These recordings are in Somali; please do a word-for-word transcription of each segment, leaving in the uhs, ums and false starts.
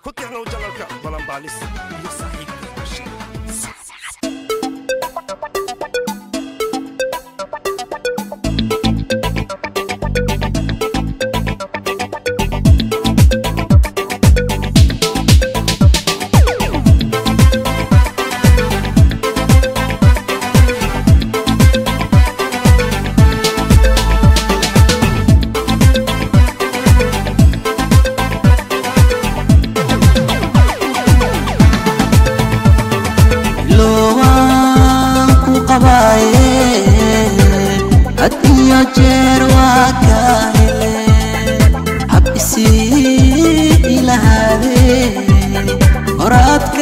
كحنا وجلالك بلان باليس يا صاحبي أديو جرواك حبسي إلى هذه مرادك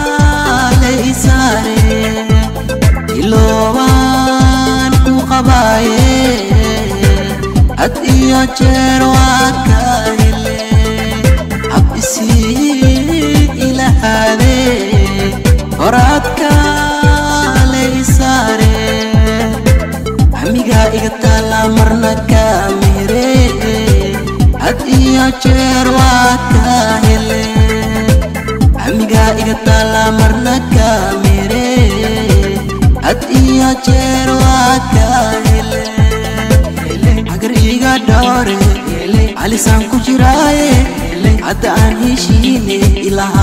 ليساري إلوان كوكباي أديو جرواك حبسي إلى هذه مرادك ليساري amiga iga tala marna kamire had iyo jeer waa ka hele amiga iga tala marna kamire had iyo jeer waa ka hele agar iga dhore alisan ku jiraaye hadda aan heshiine ilaha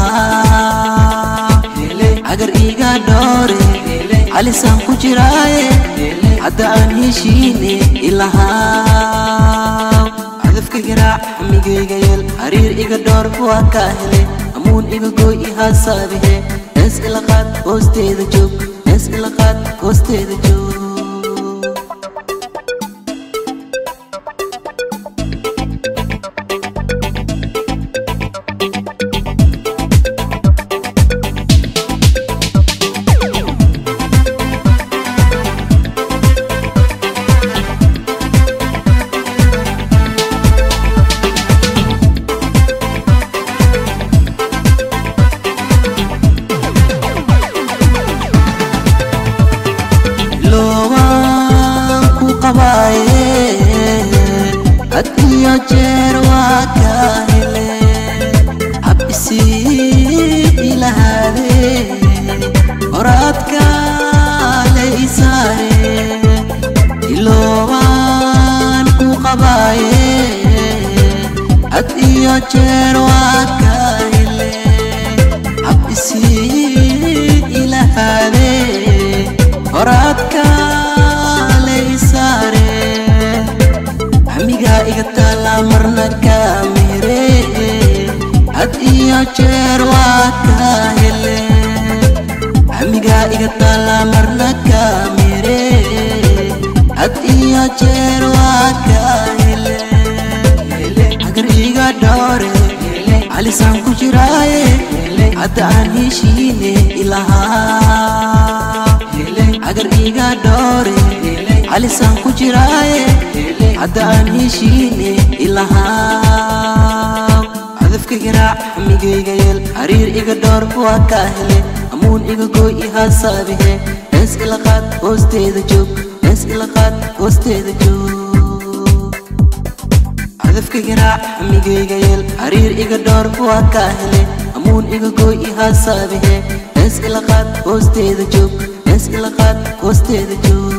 agar iga dhore alisan ku jiraaye hadda aan heshiine ilaha hadafka garaac amigayga yeel xariir iga dhoor waa ka hele amuun iga gooy i haasabihe hees ila qaad hoosteeda joog hees ila qaad hoosteeda joog أديو جرواك حبسي إلى هذه مرادك ليساري إلوان كوكباي أديو جرواك حبسي إلى هذه مرادك ليساري amiga iga tala marna kamire had iyo jeer waa ka hele amiga iga tala marna kamire had iyo jeer waa ka hele agar iga dhore alisan ku jiraaye hadda aan heshiine ilaha agar iga dhore alisan ku jiraaye hadda aan heshiine ilaha hadafka garaac amigayga yeel xariir iga dhoor waa ka hele amuun iga gooy i haasabihe hees ila qaad hoosteeda joog hees ila qaad hoosteeda joog hadafka garaac amigayga yeel xariir iga dhoor waa ka hele amuun iga gooy i haasabihe hees ila qaad hoosteeda joog hees ila qaad hoosteeda joog